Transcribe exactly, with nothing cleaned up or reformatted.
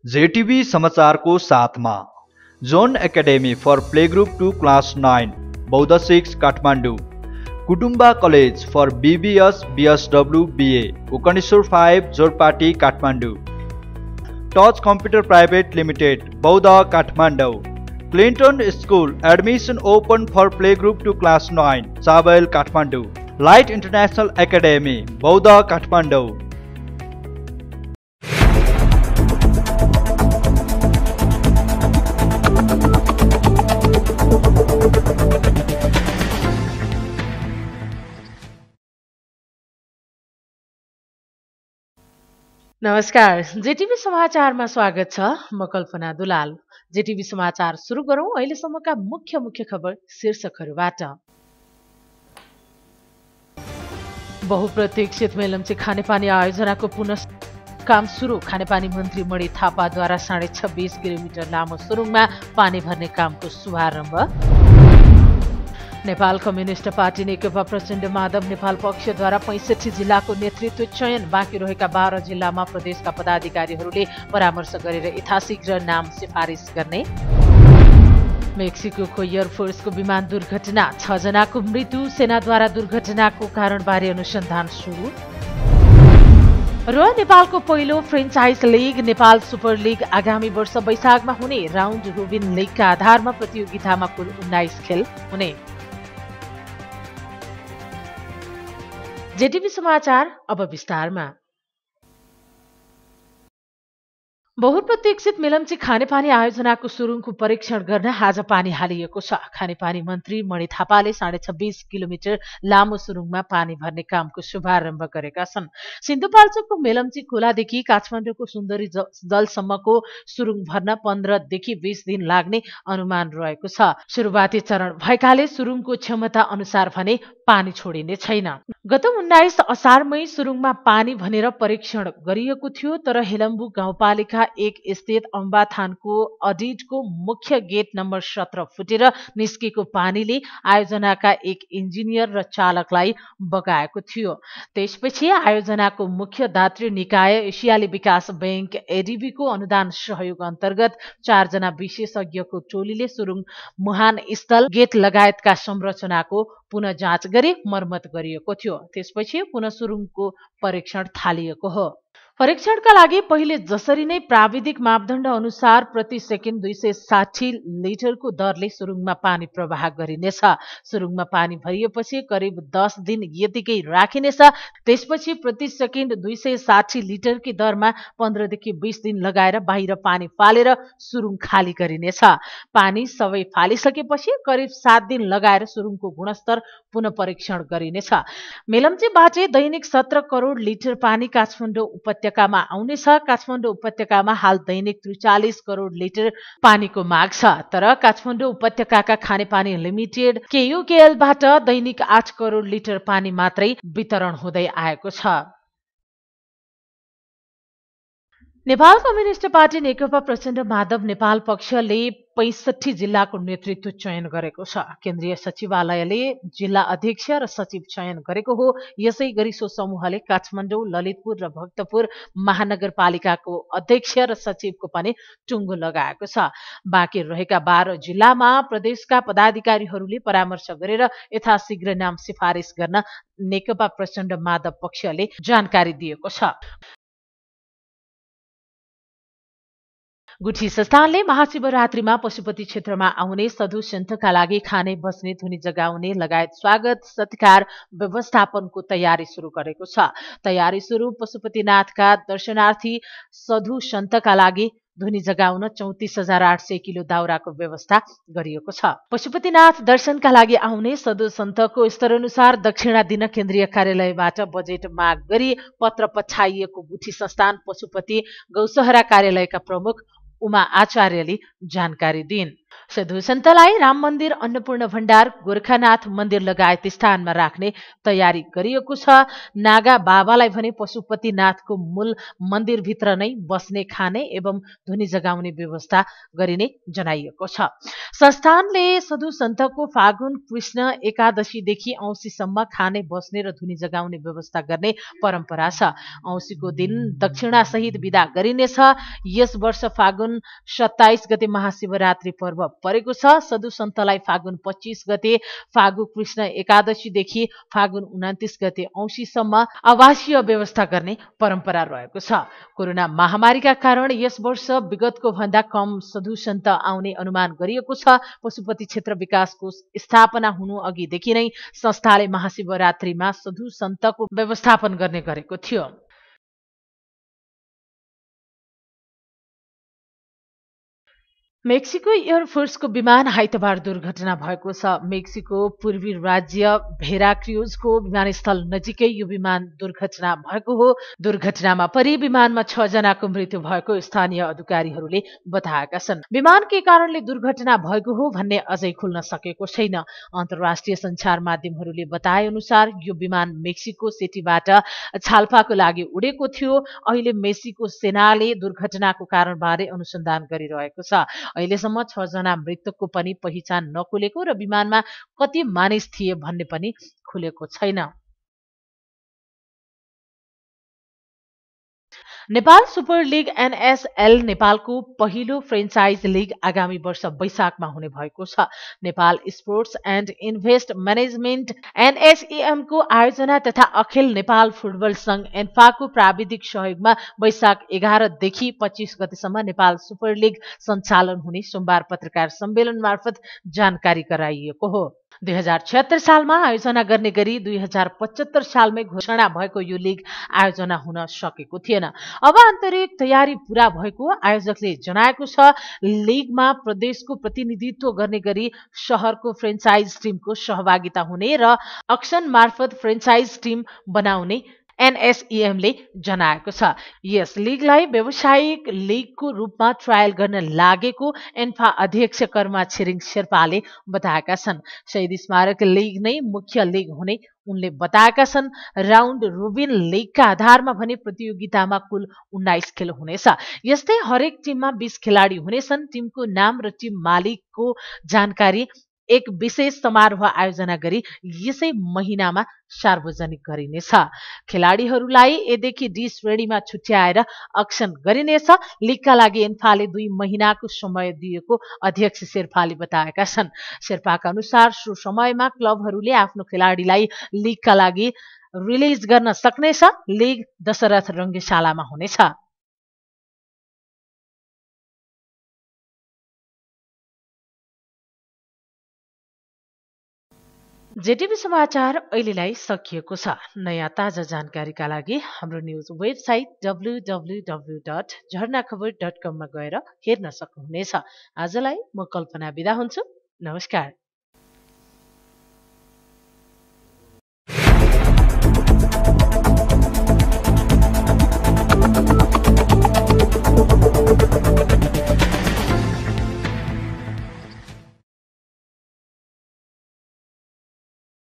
जेटीभी समाचारको साथमा Zone Academy for play group two class nine Boudha six Kathmandu, Kutumba College for BBS BSW BA Gokarneshwar five Jorpati Kathmandu, Touch Computer Private Limited Boudha Kathmandu, Clinton School admission open for play group two class nine Chabahil Kathmandu, Light International Academy Boudha Kathmandu. नमस्कार, जेटीभी समाचारमा स्वागत छ। म कल्पना दुलाल। जेटीभी समाचार सुरु गरौं अहिलेसम्मका मुख्य मुख्य खबर शीर्षकहरूबाट। बहुप्रतीक्षित मेलम्ची खानेपानी आयोजनाको पुनः काम सुरु। खानेपानी मन्त्री मणि थापाद्वारा साढे छब्बीस किलोमिटर लामो सुरुङमा पानी भर्ने कामको शुभारम्भ। नेपाल कम्युनिस्ट पार्टी नेकपा प्रचण्ड माधव नेपाल पक्षद्वारा पैंसठी जिल्लाको नेतृत्व चयन। बाँकी रहेका बाह्र जिल्लामा प्रदेशका पदाधिकारीहरूले परामर्श गरेर यथाशीघ्र नाम सिफारिस गर्ने। मेक्सिकोको एयरफोर्सको विमान दुर्घटना, छ जनाको मृत्यु। सेनाद्वारा दुर्घटनाको कारणबारे अनुसन्धान सुरु। र नेपालको पहिलो franchise league Nepal Super League आगामी वर्ष वैशाखमा हुने। राउन्ड रोबिन लिगका आधारमा प्रतियोगितामा कुल उन्नाइस खेल हुने। जेटीभी समाचार अब विस्तारमा। बहुप्रतीक्षित मेलम्ची खानेपानी आयोजनाको सुरुङको परीक्षण गर्न आज पानी हालिएको छ। खानेपानी मन्त्री मणि थापाले साढे छब्बीस किलोमिटर लामो सुरुङमा पानी भर्ने कामको शुभारम्भ गरेका छन्। सिन्धुपाल्चोकको मेलम्ची खोलादेखि काठमाडौँको सुन्दरी जलसम्मको सुरुङ भर्न पन्ध्रदेखि बीस दिन लाग्ने अनुमान रहेको छ। सुरुवाती चरण भएकाले सुरुङको क्षमता अनुसार भने पानी छोडिने छैन। गत उन्नाइस असारमै सुरुङमा पानी भनेर परीक्षण गरिएको थियो, तर हेलम्बु गाउँपालिका एक स्थित अम्बाथानको अडिटको मुख्य गेट नम्बर सत्र फुटेर निस्केको पानीले आयोजनाका एक इन्जिनियर र चालकलाई बगाएको थियो। त्यसपछि आयोजनाको मुख्य दात्री निकाय एसियाली विकास बैंक एडीबीको अनुदान सहयोग अन्तर्गत चारजना विशेषज्ञको टोलीले सुरुङ मुहान स्थल गेट लगायतका संरचनाको पुनः जाँच गरी मर्मत गरिएको थियो। त्यसपछि पुनः सुरुङको परीक्षण थालिएको हो। परीक्षणका लागि पहिले जसरी नै प्राविधिक मापदण्ड अनुसार प्रति सेकेन्ड दुई सय साठी लिटरको दरले सुरुङमा पानी प्रवाह गरिनेछ। सुरुङमा पानी भरिएपछि करिब दस दिन यतिकै राखिनेछ। त्यसपछि प्रति सेकेन्ड दुई सय साठी लिटरकी दरमा पन्ध्रदेखि बीस दिन लगाएर बाहिर पानी फालेर सुरुङ खाली गरिनेछ। पानी सबै फालिसकेपछि करिब सात दिन लगाएर सुरुङको गुणस्तर पुनः परीक्षण गरिनेछ। मेलम्चीबाट दैनिक सत्र करोड लिटर पानी काठमाडौँ उपत्यकामा आउनेछ। काठमाडौँ उपत्यकामा हाल दैनिक त्रिचालिस करोड लिटर पानीको माग छ, तर काठमाडौँ उपत्यकाका खानेपानी लिमिटेड केयुकेएलबाट दैनिक आठ करोड लिटर पानी मात्रै वितरण हुँदै आएको छ। नेपाल कम्युनिस्ट पार्टी नेकपा प्रचण्ड माधव नेपाल पक्षले पैंसठी जिल्लाको नेतृत्व चयन गरेको छ। केन्द्रीय सचिवालयले जिल्ला अध्यक्ष र सचिव चयन गरेको हो। यसै गरी सो समूहले काठमाडौँ, ललितपुर र भक्तपुर महानगरपालिकाको अध्यक्ष र सचिवको पनि टुङ्गो लगाएको छ। बाँकी रहेका बाह्र जिल्लामा प्रदेशका पदाधिकारीहरूले परामर्श गरेर यथाशीघ्र नाम सिफारिस गर्न नेकपा प्रचण्ड माधव पक्षले जानकारी दिएको छ। गुठी संस्थानले महाशिवरात्रिमा पशुपति क्षेत्रमा आउने साधु सन्तका लागि खाने, बस्ने, धुनी जगाउने लगायत स्वागत सत्कार व्यवस्थापनको तयारी सुरु गरेको छ। तयारी सुरु पशुपतिनाथका दर्शनार्थी साधु सन्तका लागि धुनी जगाउन चौतिस हजार आठ सय किलो दाउराको व्यवस्था गरिएको छ। पशुपतिनाथ दर्शनका लागि आउने साधु सन्तको स्तर अनुसार दक्षिणा दिन केन्द्रीय कार्यालयबाट बजेट माग गरी पत्र पठाइएको गुठी संस्थान पशुपति गौसहरा कार्यालयका प्रमुख उमा आचार्यले जानकारी दिइन्। साधु सन्तलाई राम मन्दिर, अन्नपूर्ण भण्डार, गोर्खानाथ मन्दिर लगायत स्थानमा राख्ने तयारी गरिएको छ। नागा बाबालाई भने पशुपतिनाथको मूल मन्दिरभित्र नै बस्ने, खाने एवं धुनी जगाउने व्यवस्था गरिने जनाइएको छ। संस्थानले साधु सन्तको फागुन कृष्ण एकादशीदेखि औँसीसम्म खाने, बस्ने र धुनी जगाउने व्यवस्था गर्ने परम्परा छ। औँसीको दिन दक्षिणासहित विदा गरिनेछ। यस वर्ष फागुन सत्ताइस गते महाशिवरात्रि पर्व परेको छ। साधु सन्तलाई फागुन पच्चीस गते फागु कृष्ण एकादशीदेखि फागुन उनातिस गते औँसीसम्म आवासीय व्यवस्था गर्ने परम्परा रहेको छ। कोरोना महामारीका कारण यस वर्ष विगतको भन्दा कम साधु सन्त आउने अनुमान गरिएको छ। पशुपति क्षेत्र विकास कोष स्थापना हुनु अघिदेखि नै संस्थाले महाशिवरात्रिमा साधु सन्तको व्यवस्थापन गर्ने गरेको थियो। मेक्सिको एयरफोर्सको विमान आइतबार दुर्घटना भएको छ। मेक्सिको पूर्वी राज्य भेराक्रुजको विमानस्थल नजिकै यो विमान दुर्घटना भएको हो। दुर्घटनामा परि विमानमा छ जनाको मृत्यु भएको स्थानीय अधिकारीहरूले बताएका छन्। विमान के कारणले दुर्घटना भएको हो भन्ने अझै खुल्न सकेको छैन। अन्तर्राष्ट्रिय सञ्चार माध्यमहरूले बताए अनुसार यो विमान मेक्सिको सिटीबाट छाल्पाको लागि उडेको थियो। अहिले मेक्सिको सेनाले दुर्घटनाको कारणबारे अनुसन्धान गरिरहेको छ। अहिलेसम्म छ जना मृतकको पनि पहिचान नखुलेको र विमानमा कति मानिस थिए भन्ने पनि खुलेको छैन। नेपाल सुपर लिग एनएसएल नेपालको पहिलो फ्रेन्चाइज लिग आगामी वर्ष वैशाखमा हुने भएको छ। Nepal Sports and Invest Management NSEM को आयोजना तथा अखिल नेपाल फुटबल संघ एन्फाको प्राविधिक सहयोगमा वैशाख एघारदेखि पच्चीस गतेसम्म नेपाल सुपर लिग सञ्चालन हुने सोमबार पत्रकार सम्मेलन मार्फत जानकारी गराइएको हो। दुई हजार छिहत्तर सालमा आयोजना गर्ने गरी दुई हजार पचहत्तर सालमै घोषणा भएको यो लिग आयोजना हुन सकेको थिएन। अब आन्तरिक तयारी पूरा भएको आयोजकले जनाएको छ। लिगमा प्रदेशको प्रतिनिधित्व गर्ने गरी शहरको फ्रेन्चाइज टिमको सहभागिता हुने र अक्सन मार्फत फ्रेन्चाइज टिम बनाउने एनएसइएमले जनाएको छ। यस लिगलाई व्यावसायिक लिगको रूपमा ट्रायल गर्न लागेको एन्फा अध्यक्ष कर्मा छिरिङ शेर्पाले बताएका छन्। शहीद स्मारक लिग नै मुख्य लिग हुने उनले बताएका छन्। राउन्ड रोबिन लिगका आधारमा भने प्रतियोगितामा कुल उन्नाइस खेल हुनेछ। यस्तै हरेक टिममा बीस खेलाडी हुनेछन्। टिमको नाम र टिम मालिकको जानकारी एक विशेष समारोह आयोजना गरी यसै महिनामा सार्वजनिक गरिनेछ। खेलाडीहरूलाई एदेखि डी श्रेणीमा छुट्याएर अक्सन गरिनेछ। लिगका लागि एन्फाले दुई महिनाको समय दिएको अध्यक्ष शेर्पाले बताएका छन्। शेर्पाका अनुसार सो समयमा क्लबहरूले आफ्नो खेलाडीलाई लिगका लागि रिलिज गर्न सक्नेछ। लिग दशरथ रङ्गशालामा हुनेछ। जेटिभी समाचार अहिलेलाई सकिएको छ। नयाँ ताजा जानकारीका लागि हाम्रो news website W W W dot Jharna Khabar dot कममा गएर हेर्न सक्नुहुनेछ। आजलाई म कल्पना बिदा हुन्छु। नमस्कार।